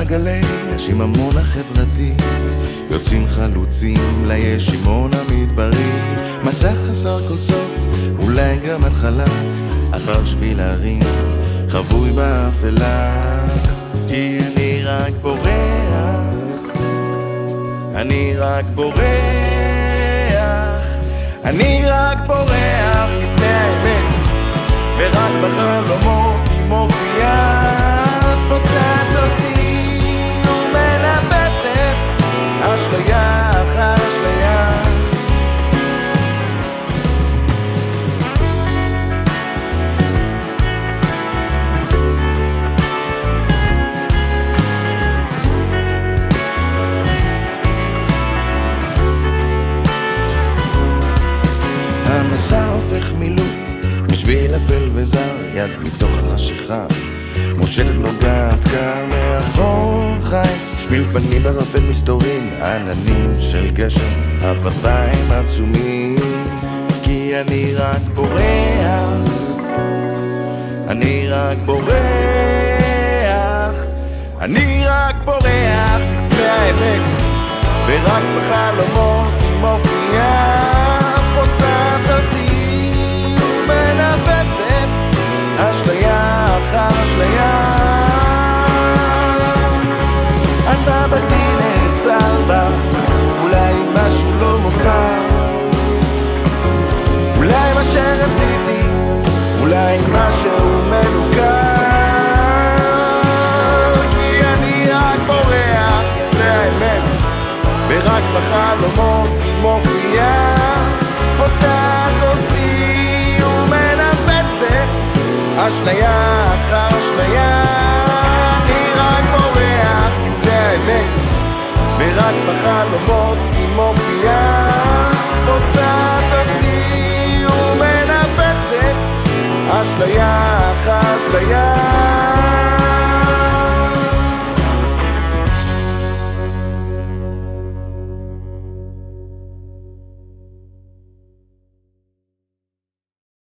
במעגלי השיממון החברתי יוצאים חלוצים לישימון המדברי, מסע חסר כל סוף, אולי גם התחלה, אחר שביל הרים חבוי באפלה. כי אני רק בורח, אני רק בורח, אני רק בורח מפני האמת, ורק בחלומות היא מופיעה, פוצעת אותי ומנפצת, אשליה אחר אשליה. המסע הופך מילוט בשביל אפל וזר, יד מתוך החשיכה מושלת נוגעת קר מאחור חיץ, מלפנים ברפל מסתורים עננים של גשם, אבנים עצומים. כי אני רק בורח, אני רק בורח, אני רק בורח מהאמת, ורק בחלומות היא מופיעה, פוצעת אותי ומנפצת, אשליה אחר אשליה. אז מבטי נעצר בה, אולי משהו לא מוכר, אולי מה שרציתי, אולי משהו מנוכר. כי אני רק בורח מהאמת, ורק בחלומות היא מופיעה, פוצעת אותי ומנפצת, אשליה אחר אשליה. אני רק בורח מהאמת, ורק בחלומות היא מופיעה.